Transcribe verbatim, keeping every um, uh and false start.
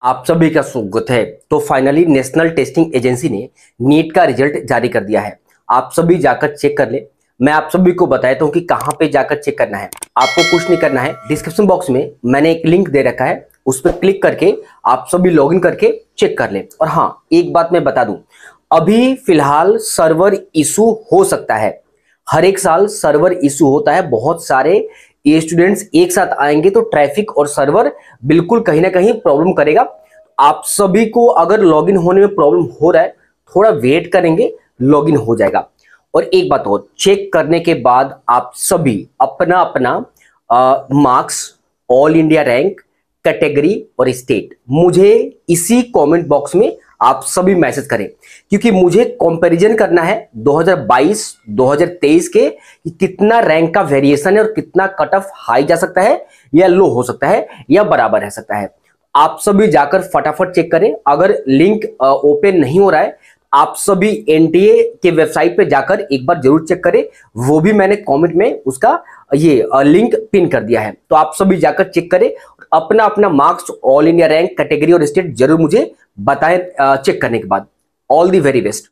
आप सभी का स्वागत है। तो फाइनली नेशनल टेस्टिंग एजेंसी ने नीट का रिजल्ट जारी कर दिया है। आप सभी जाकर चेक कर ले। मैं आप सभी को बताता हूं कि कहां पे जाकर चेक करना है। आपको कुछ नहीं करना है, डिस्क्रिप्शन बॉक्स में मैंने एक लिंक दे रखा है, उस पर क्लिक करके आप सभी लॉगिन करके चेक कर ले। और हाँ, एक बात मैं बता दूं, अभी फिलहाल सर्वर इशू हो सकता है। हर एक साल सर्वर इशू होता है, बहुत सारे ये स्टूडेंट्स एक साथ आएंगे तो ट्रैफिक और सर्वर बिल्कुल कहीं ना कहीं प्रॉब्लम करेगा। आप सभी को अगर लॉगिन होने में प्रॉब्लम हो रहा है, थोड़ा वेट करेंगे, लॉगिन हो जाएगा। और एक बात और, चेक करने के बाद आप सभी अपना अपना marks, all India rank, category और स्टेट मुझे इसी कमेंट बॉक्स में आप सभी मैसेज करें, क्योंकि मुझे कंपैरिजन करना है दो हज़ार बाईस दो हज़ार तेईस के कि कितना रैंक का वेरिएशन है और कितना कट ऑफ हाई जा सकता है या लो हो सकता है या बराबर रह सकता है। आप सभी जाकर फटाफट चेक करें। अगर लिंक ओपन नहीं हो रहा है, आप सभी एनटीए के वेबसाइट पे जाकर एक बार जरूर चेक करें। वो भी मैंने कमेंट में उसका ये लिंक पिन कर दिया है, तो आप सभी जाकर चेक करें। अपना अपना marks, all India rank, category और स्टेट जरूर मुझे बताएं चेक करने के बाद। All the very best.